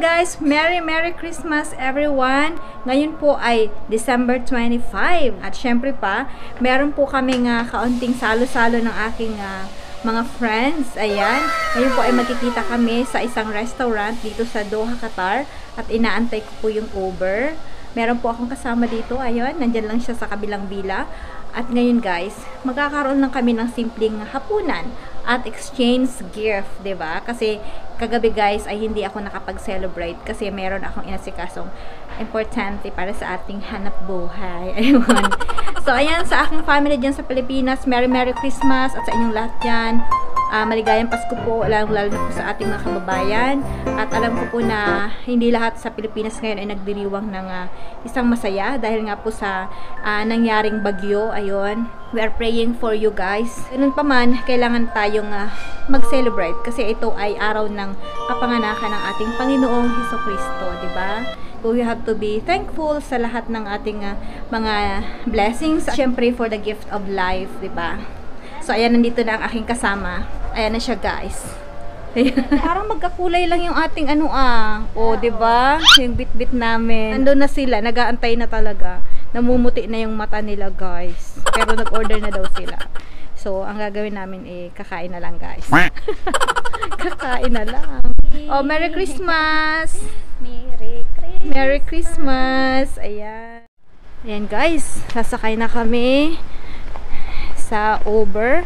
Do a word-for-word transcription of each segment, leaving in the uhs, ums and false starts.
guys, Merry Merry Christmas everyone! Ngayon po ay December twenty-five at syempre pa, meron po kaming uh, kaunting salo-salo ng aking uh, mga friends. Ayan, ngayon po ay magkikita kami sa isang restaurant dito sa Doha, Qatar at inaantay ko po yung Uber. Meron po akong kasama dito, ayun, nandyan lang siya sa kabilang bila. At ngayon guys, magkakaroon lang kami ng simpleng hapunan at exchange gift, 'di ba? Kasi kagabi guys ay hindi ako nakapag-celebrate kasi meron akong inasikasong importante para sa ating hanap buhay. Ayun. So ayan, sa aking family diyan sa Pilipinas, Merry Merry Christmas at sa inyong lahat diyan. Uh, maligayang Pasko po, lalo lalo na po sa ating mga kababayan. At alam ko po na hindi lahat sa Pilipinas ngayon ay nagdiriwang ng uh, isang masaya dahil nga po sa uh, nangyaring bagyo. Ayun, we are praying for you guys. Ganun pa man, kailangan tayong uh, mag-celebrate kasi ito ay araw ng kapanganakan ng ating Panginoong Jesucristo, di ba? We have to be thankful sa lahat ng ating uh, mga blessings. Siyempre for the gift of life, di ba? So ayan, nandito na ang aking kasama. Ayan na siya guys. Parang magkakulay lang yung ating ano ah. O, 'di ba? Yung bit-bit namin. Nandoon na sila, nag-aantay na talaga. Namumuti na yung mata nila, guys. Pero nag-order na daw sila. So, ang gagawin namin eh kakain na lang, guys. Kakain na lang. Oh, Merry Christmas. Merry Christmas. Merry Christmas. Ayan. Ayan, guys. Sasakay na kami sa Uber.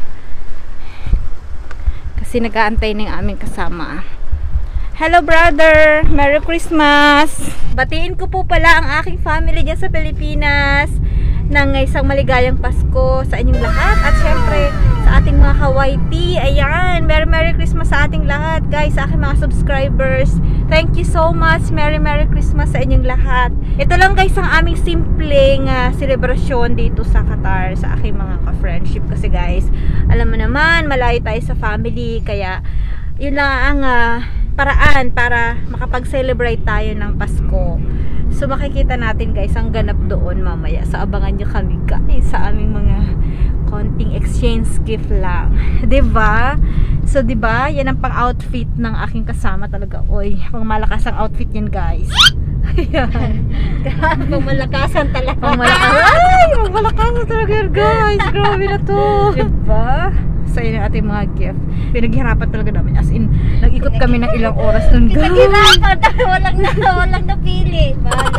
Kasi nag-aantay ng aming kasama. Hello brother! Merry Christmas! Batiin ko po pala ang aking family dyan sa Pilipinas ng isang maligayang Pasko sa inyong lahat. At syempre sa ating mga Hawaii. Ayan! Merry Merry Christmas sa ating lahat guys, sa aking mga subscribers. Thank you so much! Merry Merry Christmas sa inyong lahat. Ito lang guys ang aming simpleng uh, selebrasyon dito sa Qatar sa aking mga ka-friendship. Kasi guys, alam mo naman, malayo tayo sa family. Kaya yun lang ang uh, paraan para makapag-celebrate tayo ng Pasko. So makikita natin guys ang ganap doon mamaya. So abangan nyo kami guys sa aming mga konting exchange gift lang. 'Di ba? So 'di ba? Yan ang pang-outfit ng aking kasama talaga. Oy, pang malakas ang outfit yan guys. Ayan. Pang malakasan talaga. Pang malakasan. Ay, pang malakasan talaga yan guys. Grabe na to. 'Di ba? Sa inyo ating mga gift. Pinaghirapan talaga namin. As in, nag-ikot kami ng ilang oras nun guys. Pinaghirapan. Walang na, walang napili.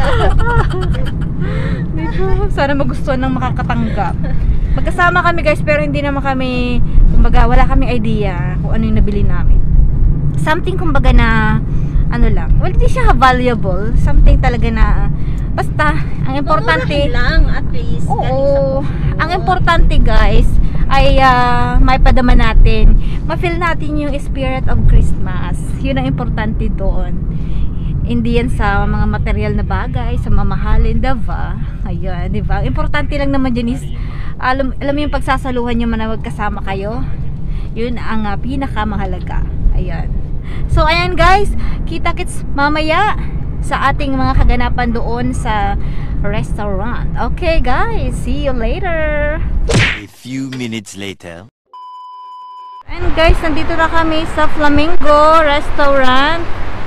Sana magustuhan ng makakatanggap. Magkasama kami guys, pero hindi naman kami, kumbaga, wala kaming idea kung ano yung nabili namin. Something kumbaga na, ano lang, well, hindi siya valuable. Something talaga na, basta, ang importante, lang, at least. Oo, ang importante guys, ay uh, may padama natin, ma-feel natin yung spirit of Christmas. Yun ang importante doon. Hindi yan sa mga material na bagay, sa mamahalin, diba? Ayan, diba? Importante lang naman dyan is, alam, alam mo yung pagsasaluhan nyo man na magkasama kayo. Yun ang uh, pinakamahalaga. Ayan. So, ayan guys, kita-kits mamaya sa ating mga kaganapan doon sa restaurant. Okay guys, see you later. A few minutes later. And guys, nandito na kami sa Flamingo restaurant.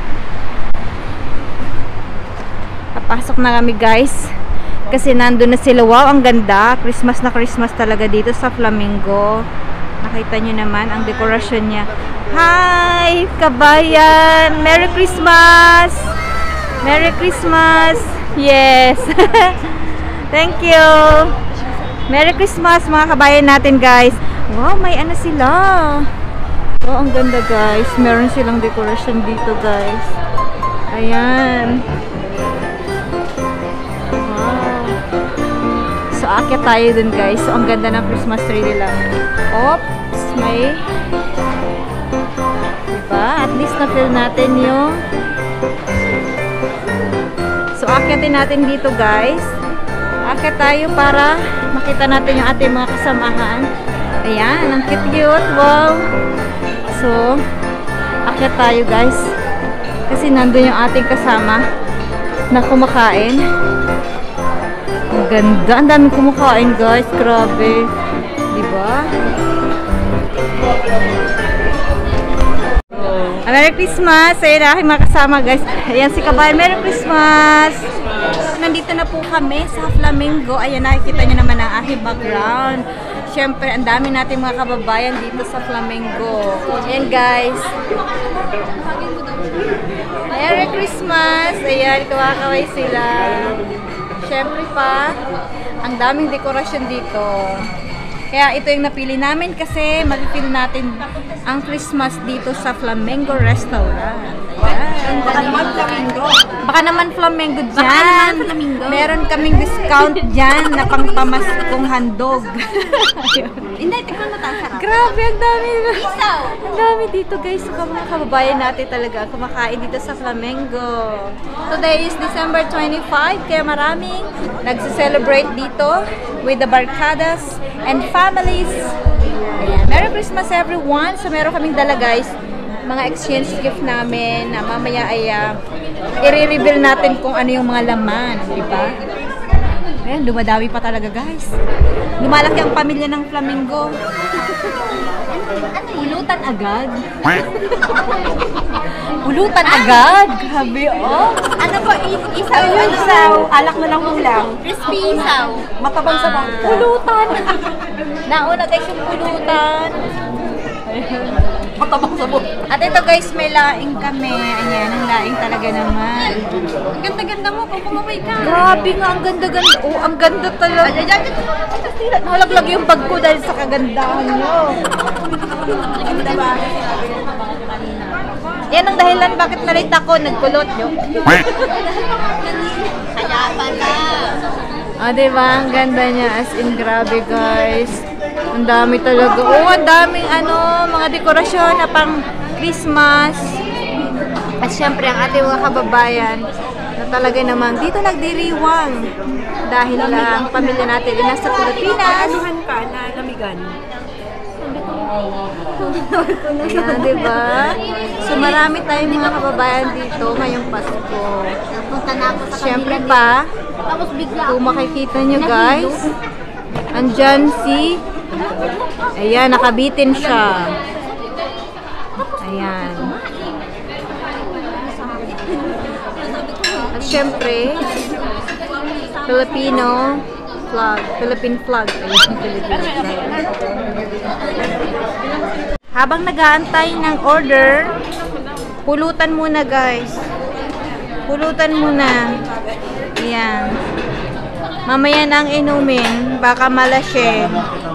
Papasok na kami guys. Kasi nandun na sila. Wow, ang ganda. Christmas na Christmas talaga dito sa Flamingo. Nakita nyo naman ang dekorasyon niya. Hi, kabayan! Merry Christmas! Merry Christmas! Yes! Thank you! Merry Christmas mga kabayan natin guys. Wow, may ano sila. Wow, ang ganda guys. Meron silang dekorasyon dito guys. Ayan. Wow. So, aakyat tayo dun guys. So, ang ganda ng Christmas tree nila. Oops, may diba? At least na-feel natin yung so, aakyatin natin dito guys. Aakyat tayo para makita natin yung ating mga kasamahan. Ayan, ang cute. Wow. So, aakyat tayo guys. Kasi nandun yung ating kasama na kumakain. Ang ganda. Ang daming kumakain guys. Grabe. Diba? Merry Christmas! Ayan na aking mga kasama guys. Ayan si Kabayan. Merry Christmas! Nandito na po kami sa Flamingo. Ayan, nakikita nyo naman ang aking background. Siyempre, ang dami natin mga kababayan dito sa Flamingo. Ayan guys. Merry Christmas! Ayan, kawakaway sila. Siyempre pa, ang daming dekorasyon dito. Kaya ito yung napili namin kasi mag-feel natin ang Christmas dito sa Flamingo Restaurant. Ayan. Baka naman Flamingo. Baka naman Flamingo dyan. Baka naman Flamingo. Meron kaming discount dyan na pangpamaskong handog. Hindi, tikman mo tayo, sarap. Grabe, ang dami. Isaw. Ang dami dito guys. So, mga kababayan natin talaga kumakain dito sa Flamingo. Today is December twenty-fifth, kaya maraming nagse-celebrate dito with the barcadas and families. Ayan. Merry Christmas everyone! So meron kaming dala guys, mga exchange gift namin na mamaya ay uh, i-reveal natin kung ano yung mga laman, di ba? Ayan, dumadami pa talaga guys. Lumalaki ang pamilya ng Flamingo. Pulutan agad. Pulutan agad? Grabe, oh. Ano po, isaw, ano? Isaw, alak na lang kulang. Crispy isaw. Matabang sa bangka. Pulutan. Nauna guys yung pulutan. Matabang sa bangka. At ito guys, may laing kami. Ayan, ang laing talaga naman. Ang ganda-ganda mo kung kumaway ka. Grabe nga, ang ganda-ganda. Oh, ang ganda talaga. Ay, ay, ay. Nalaglag yung bag ko dahil sa kagandahan nyo. Yan ang dahilan bakit na-late ako. Nagkulot nyo. Kaya pala. Ah, diba? Ang ganda niya. As in, grabe guys. Ang dami talaga. Oh, ang daming ano, mga dekorasyon na pang Christmas. At syempre, ang ating mga kababayan na talaga namang dito nagdiriwang. Dahil lang pamilya natin na nasa Pilipinas. Anuhan ka na lamigan. Ayan, diba? So, marami tayong mga kababayan dito ngayong Pasko. Napunta na ako sa Syempre kanila. pa, Tapos bigla kung makikita nyo guys, andyan si, ayan, nakabitin siya. Ayan. At syempre, Filipino flag, Philippine flag. Ayan, Philippine flag. Habang nag-aantay ng order, pulutan muna guys. Pulutan muna. Ayan. Mamaya na ang inumin, baka malasing.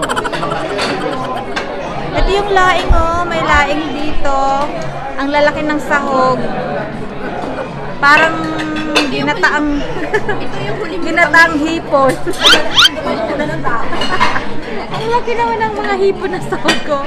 Ito yung laing oh, may laing dito. Ang lalaki ng sahog. Parang ginataang ginataang hipon. Ang laki naman ng mga hipon na sahog ko.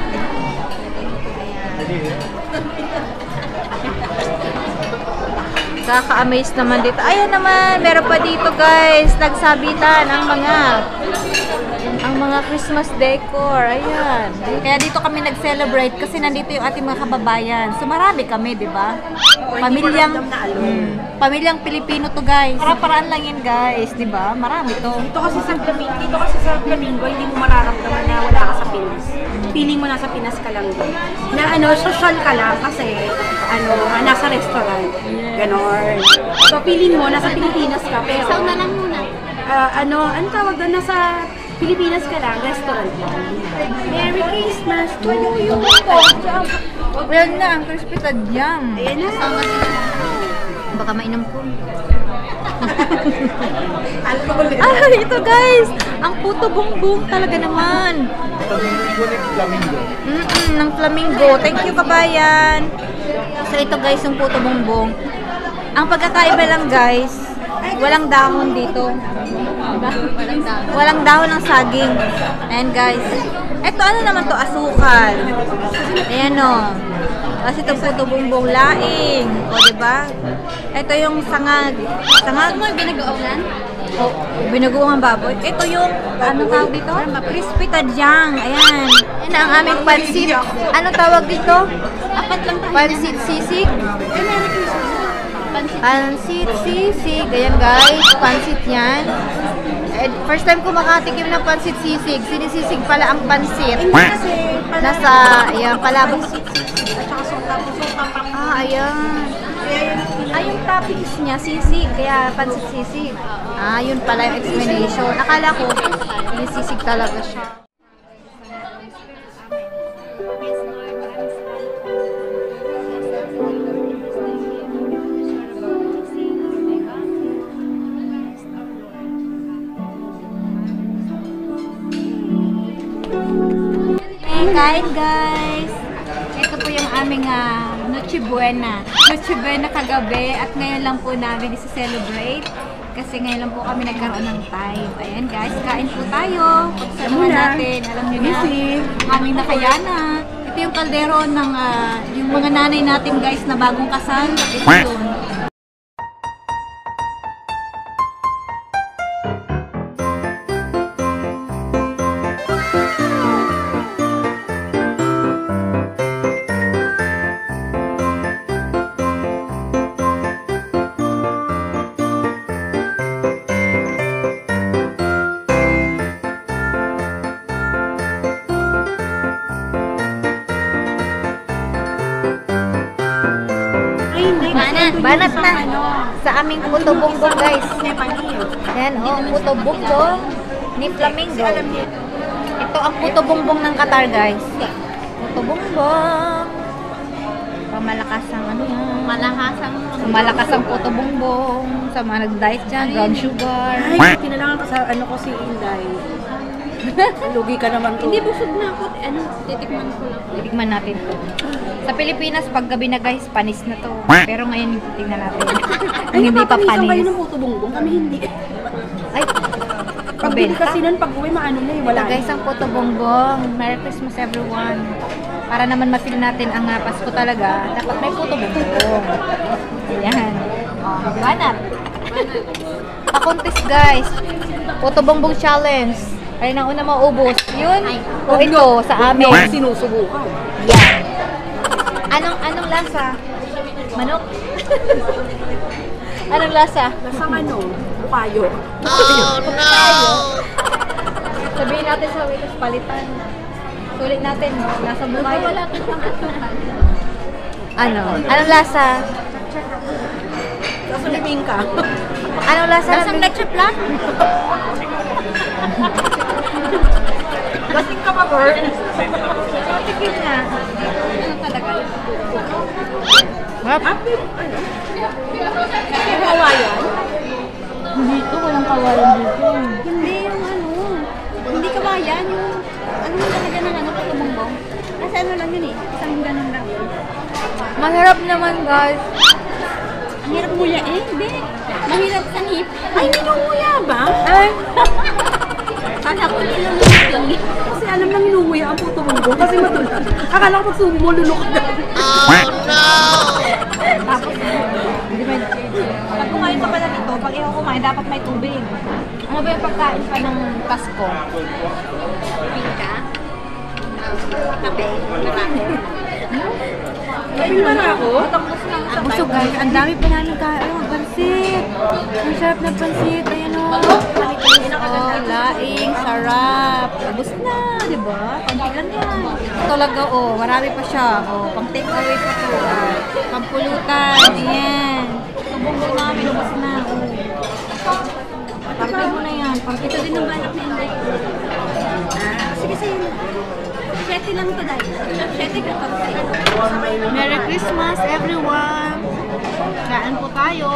Kaka-amaze naman dito. Ayan naman, meron pa dito guys. Nagsabitan ang mga ang mga Christmas decor. Ayan. Kaya dito kami nag-celebrate kasi nandito yung ating mga kababayan. So marami kami, di ba? Pamilyang hmm, pamilyang Pilipino to guys. Para-paraan lang yan guys, di ba? Marami to. Dito kasi sa Flamingo, dito kasi sa Flamingo, hindi mo mararamdaman na wala ka sa Pinas. Feeling mo nasa Pinas ka lang din. Na ano, social ka lang kasi ano, nasa restaurant. Ganon. So feeling mo nasa Pilipinas ka pero Isaw na lang muna. ah, ano, ano tawag doon, nasa Pilipinas ka lang, restaurant lang. Merry Christmas to you. Ayan na, ang crispy tadyang. Ayan na. Baka mainom ko. Ah, ito guys! Ang puto bumbong talaga naman. Mm -mm, ng Flamingo. Thank you, kabayan. So ito guys, yung puto bumbong. Ang pagkakaiba lang guys, walang dahon dito. Walang dami. Walang dahon ng saging. Ayan guys. Ito ano naman to, asukal. Ayan o. Kasi ito puto bumbong laing. O diba? Ito yung sangag. Sangag? Ano mo binag-uulan? O, binuguang baboy. Ito yung, ano tawag dito? Crispy tadyang. Ayan. Ayan ang aming pansit. Ano tawag dito? Apat lang tayo. Pansit sisig. Pansit. Pansit sisig. Ayan guys. Pansit yan. Eh, first time ko makatikim ng pansit sisig. Sinisisig pala ang pansit. Hindi kasi Nasa, ayan, palabas. At saka sota po, sota pa. Ah, ayan. Ah, yung toppings niya, sisig. Kaya pansit sisig. Ah, yun pala yung explanation. Akala ko, yung sisig talaga siya. Hey, kain guys! Ito po yung aming uh, Noche Buena. Noche Buena kagabi at ngayon lang po namin isi-celebrate kasi ngayon lang po kami nagkaroon ng time. Ayan guys, kain po tayo. Pagsaluhan natin, alam nyo na, aming nakayana. Ito yung kaldero ng uh, yung mga nanay natin guys na bagong kasal. Ito yun. Banat na sa aming puto bumbong guys. Yan oh, puto bumbong ni Flamingo. Ito ang puto bumbong ng Qatar guys. Puto bumbong. Pamalakas ang ano yan. Malakas ang... Malakas ang puto bumbong. Sa mga nag-diet dyan, brown sugar. Ay, kinalangan ka sa ano ko si Inday. Lugi ka naman to. Hindi, busog na ako. Ano, titikman ko lang. Titikman natin to. Sa Pilipinas, pag gabi na guys, panis na to. Pero ngayon, tingnan natin. Ang hindi pa Ay, panis. kayo ng puto bumbong, kami hindi. Ay, Pag bili kasi nun, pag uwi, maano na eh, wala. Ito guys, ang puto bumbong. Merry Christmas everyone. Para naman ma-feel natin ang uh, Pasko talaga, dapat may puto bumbong. Ayan. Oh, banat. Pa-contest guys. Puto bumbong challenge. Ay, na una maubos. Yun. O ito, sa amin. Sinusubukan. Yan. Anong, anong lasa? Manok? Anong lasa? Lasang ano? Bukayo. Oh, no! Sabihin natin sa waitress palitan. Sulit natin, no? Nasa bukayo. Wala ko pang asukan. Ano? Anong lasa? Sasulibing ka. Anong lasa? Lasang leche plan? Lasing ka ba, Bert? Tigil na. Ano talaga yun? Harap. Happy, ano? Happy kawayan? Dito, walang kawalan dito. Hindi yung ano. Hindi kawayan yung... Ano mo talaga ng ano, puto bumbong? Kasi ano lang yun eh. Isang ganun lang. Masarap naman, guys. Ang hirap nguya eh. Hindi. Mahirap sa hip. Ay, minunguya ba? Ay, Sana ako nilulunod lang eh. Kasi alam lang minunguya ang puto bumbong kasi matulang. Akala ko pag sumo mo, lulok ka. tapos, hindi may... Pag kumain ka pala dito, pag ikaw kumain, dapat may tubig. Ano ba yung pagkain pa ng Pasko? Pika. Kape. Marami. Ay, na ako? Ang busog guys, ang dami pa namin kain. Oh, pansit. Ang sarap ng pansit. Ayan o. Oh, laing, sarap. Ubus na, di ba? Konti lang yan. Talaga oh, marami pa siya. Oh, pang take away pa to. Ah, pampulutan. Ayan. Tubong-bong namin, ubus na. Oh. Tapos mo na yan. Ito din ang balak na Inday. Ah, sige sa'yo. Siyete lang ito dahil. Siyete ka pa. Merry Christmas everyone! Kain po tayo.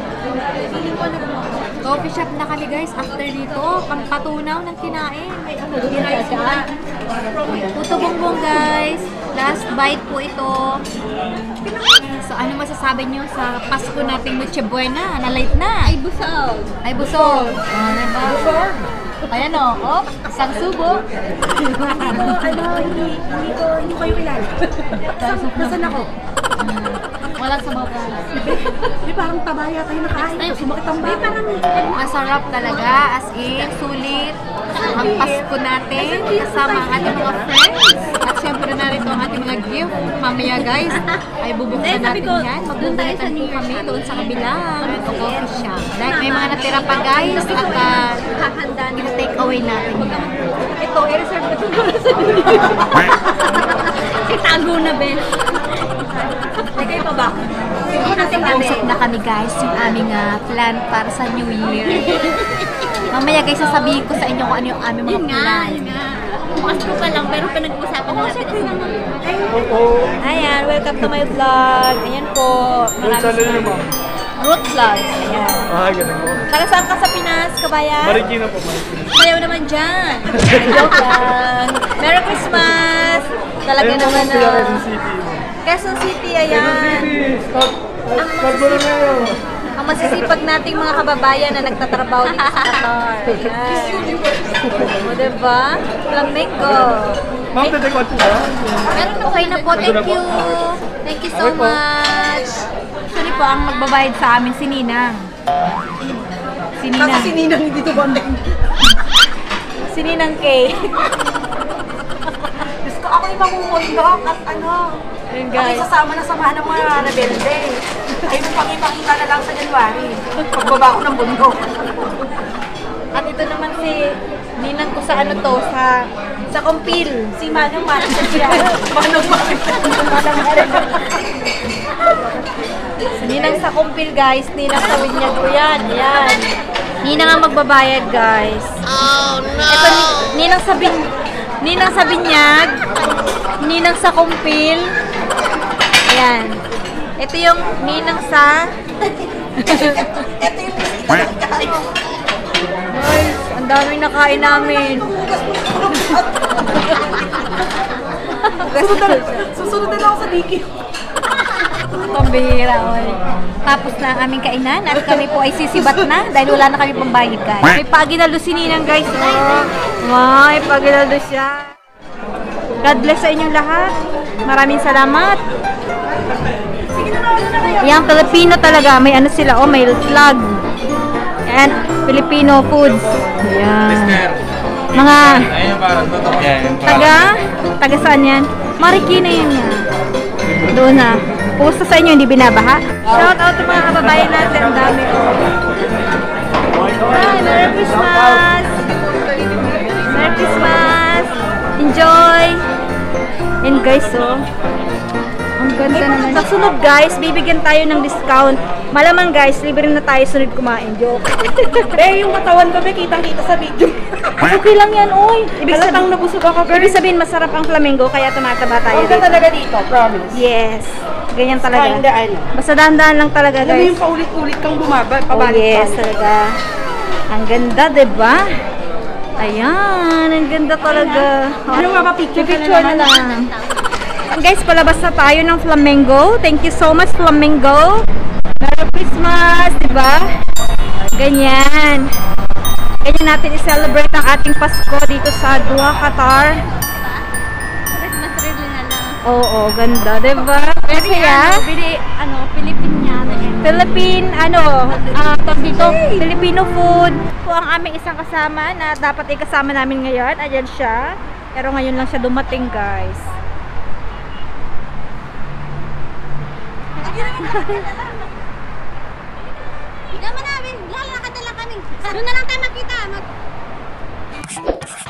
Coffee shop na kami guys after dito. Pampatunaw ng kinain. May ano, kinain puto bumbong guys. Last bite po ito. So ano masasabi nyo sa Pasko nating Noche Buena? Na late na. Ay, busog. Ay busog. Oh, diba? Busog. Ayan o. Oh, isang subo. Ano, ano, hindi, hindi ko, hindi ko kayo kilala. Saan- Nasaan ako? Walang sabaw guys. Di parang tabaya tayo nakain. Tapos sumakit ang bago. Masarap talaga, as in, sulit. Ang Pasko natin, kasama ang ating mga friends. At syempre narito ang ating mga gift. Mamaya guys, ay bubuksan natin yan. Magbubulitan po kami doon sa kabilang coffee shop. Dahil may mga natira pa guys, at uh, Hahanda na. take away natin yan. Ito, i-reserve na ito. Itago na, Ben. Lagay pa ba? Nag-usap na kami guys, yung aming uh, plan para sa New Year. Mamaya guys, sasabihin ko sa inyo kung ano yung aming mga Yun nga, plan. yun nga. Pasko pa lang, pero pinag-uusapan na natin. Ayan, welcome to my vlog. Ayan po. Maraming root vlog. Ayan. Ah, ganun po. Taga saan ka sa Pinas, kabayan? Marikina po, Marikina. Sayaw naman dyan. Joke lang. Merry Christmas! Talaga Ayun naman po, na. Quezon City. Quezon City, Quezon ayan. City! Stop! Stop mo na kayo! Ang masisipag nating mga kababayan na nagtatrabaho dito sa Qatar. Ayan. O, diba? Flamingo. Ma'am, tatakot po ba? Okay na po, thank you. Thank you so Okay po. much. Actually po, ang magbabayad sa amin, si Ninang. Si Ninang. Kasi ninang hindi to bonding. Si Ninang K. Diyos ko, ako yung mamumundok at ano, Ayun ako guys. yung sasama na samahan ng mga rebelde. Ay, yung pangipakita na lang sa January. Pagbaba ko ng bundok. At ito naman si Ninang ko sa ano to, sa sa Kumpil. Si Manong Maricel siya. Manong Maricel. Manong Maricel. Si Ninang sa Kumpil guys, Ninang sa Winyag ko yan, yan. Ninang ang magbabayad guys. Oh no! Ito, ni- Ninang sa bin, Ninang sa Binyag, Ninang sa Kumpil. Ayan. Ito yung Ninang sa... Ito yung pinakain. Guys, ang daming nakain namin. Susunod na, susunod na ako sa Diki. Pambihira, oy. Tapos na ang aming kainan at kami po ay sisibat na dahil wala na kami pambayad guys. May paginalo si Ninang guys. Oh. May paginalo siya. God bless sa inyong lahat. Maraming salamat. Yang Filipino talaga. May ano sila. Oh, may flag. And Filipino foods. Ayan. Mga taga, taga saan yan? Marikina yan yan. Doon na. Pusta sa inyo, hindi binabaha. Shout out sa mga kababayan natin. Ang dami. Hi, Merry Christmas! Merry Christmas! Enjoy! And guys, oh. Ang ganda naman. Sa sunod guys, bibigyan tayo ng discount. Malamang guys, libre na tayo sunod kumain. Joke. Eh, yung katawan ko, may kitang-kita sa video. Okay lang yan, oy. Ibig Halatang sabihin, nabusog ako. ibig sabihin, masarap ang Flamingo, kaya tumataba tayo Huwag ka dito. talaga dito, promise. Yes. Ganyan talaga. Kain daan. Basta dahan-dahan lang talaga, Alam mo guys. yung paulit-ulit kang bumaba, Oh, pabalik yes, pa. talaga. Ang ganda, diba? Ayan, ang ganda talaga. Ano nga ba, picture ka na Picture na naman? lang. Guys, palabas na tayo ng Flamingo. Thank you so much, Flamingo. Merry Christmas, diba? Ganyan. Ganyan natin i-celebrate ang ating Pasko dito sa Doha, Qatar. Christmas reel na lang. Oo, ganda, diba? Very Ano, bili, ano, Filipiniano yan. Philippine, ano, ah, tawag dito, Filipino food. Po ang aming isang kasama na dapat ikasama namin ngayon. Ayan siya. Pero ngayon lang siya dumating, guys. Hindi naman namin, lalakad na lang kami. Doon na lang tayo makita. Mag